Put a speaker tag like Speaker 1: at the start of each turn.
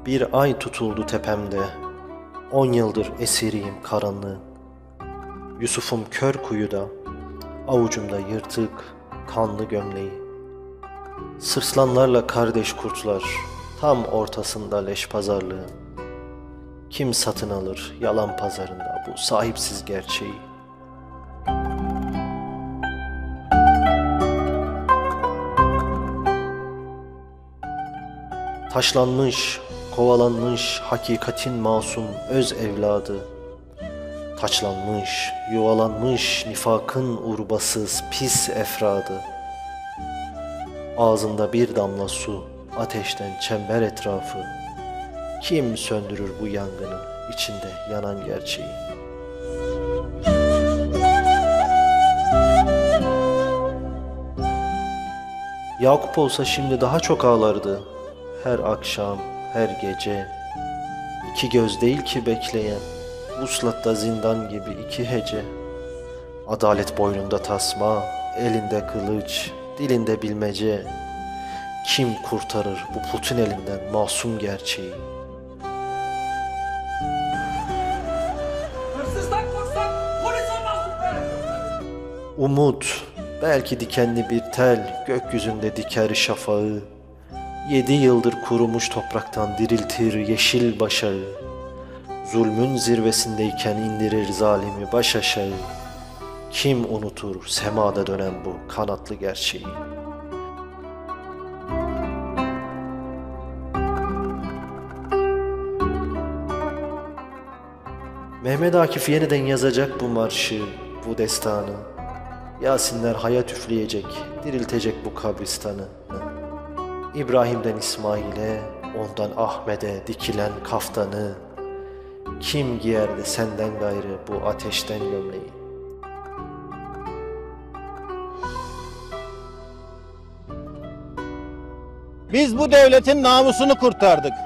Speaker 1: Bir ay tutuldu tepemde, 10 yıldır esiriyim karanlığın. Yusuf'um kör kuyuda, avucumda yırtık, kanlı gömleği. Sırslanlarla kardeş kurtlar, tam ortasında leş pazarlığın. Kim satın alır yalan pazarında bu sahipsiz gerçeği? Taşlanmış, kovalanmış hakikatin masum öz evladı. Taçlanmış, yuvalanmış nifakın urbasız pis efradı. Ağzında bir damla su, ateşten çember etrafı. Kim söndürür bu yangının içinde yanan gerçeği? Yakup olsa şimdi daha çok ağlardı. Her akşam, her gece. İki göz değil ki bekleyen, vuslatta zindan gibi iki hece. Adalet boynunda tasma, elinde kılıç, dilinde bilmece. Kim kurtarır bu putun elinden masum gerçeği?
Speaker 2: Hırsızdan korksak polis olmazdık be!
Speaker 1: Umut, belki dikenli bir tel gökyüzünde diker şafağı. 7 yıldır kurumuş topraktan diriltir yeşil başağı. Zulmün zirvesindeyken indirir zalimi baş aşağı. Kim unutur semada dönen bu kanatlı gerçeği? Mehmet Akif yeniden yazacak bu marşı, bu destanı. Yasinler hayat üfleyecek, diriltecek bu kabristanı. İbrahim'den İsmail'e, ondan Ahmet'e dikilen kaftanı. Kim giyerdi senden gayrı bu ateşten gömleği?
Speaker 3: Biz bu devletin namusunu kurtardık.